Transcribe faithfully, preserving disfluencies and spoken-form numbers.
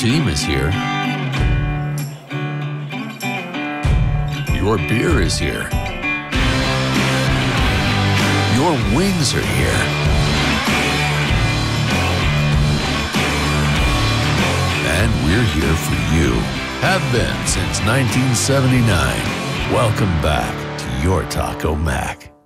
team is here. Your beer is here. Your wings are here. And we're here for you. Have been since nineteen seventy-nine. Welcome back to your Taco Mac.